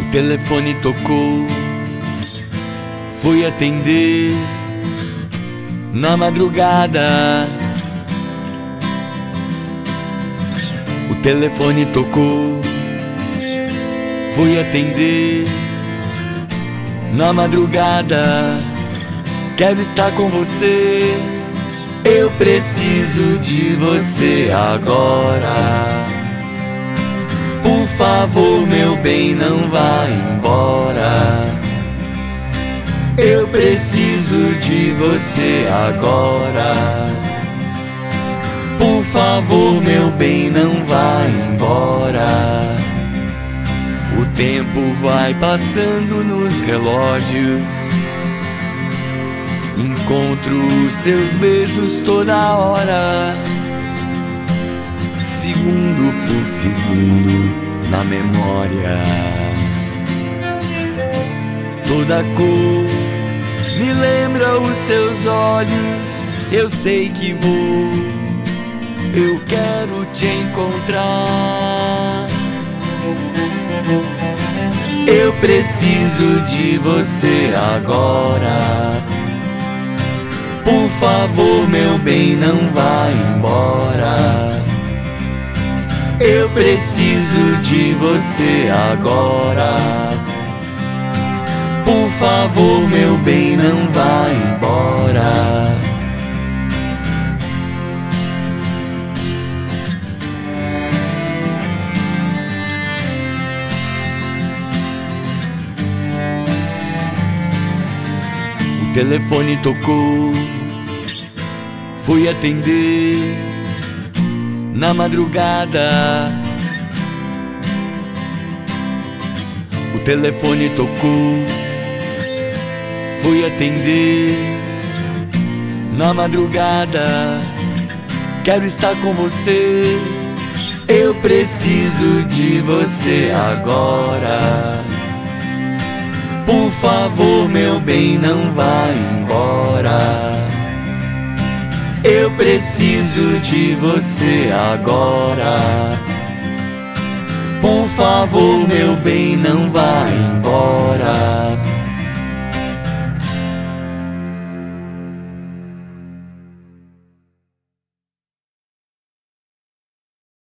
telefone tocou, fui atender na madrugada. O telefone tocou, fui atender na madrugada. Quero estar com você, eu preciso de você agora. Por favor, meu bem, não vá embora. Eu preciso de você agora. Por favor, meu bem, não vá embora. O tempo vai passando nos relógios, encontro seus beijos toda hora, segundo por segundo na memória. Toda cor me lembra os seus olhos. Eu sei que vou, eu quero te encontrar. Eu preciso de você agora. Por favor, meu bem, não vá embora. Eu preciso de você agora. Por favor, meu bem, não vá embora. O telefone tocou, fui atender na madrugada. O telefone tocou, fui atender na madrugada. Quero estar com você, eu preciso de você agora. Por favor, meu bem, não vá embora. Eu preciso de você agora. Por favor, meu bem, não vá embora.